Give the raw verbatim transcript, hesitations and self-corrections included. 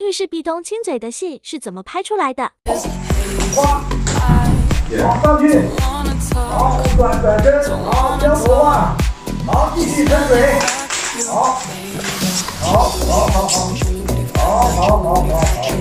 律师壁咚亲嘴的戏是怎么拍出来的？ 哇，往上去，好，转转身，好，交头发，好，继续喷嘴，好，好，好，好，好，好，好，好，好，好。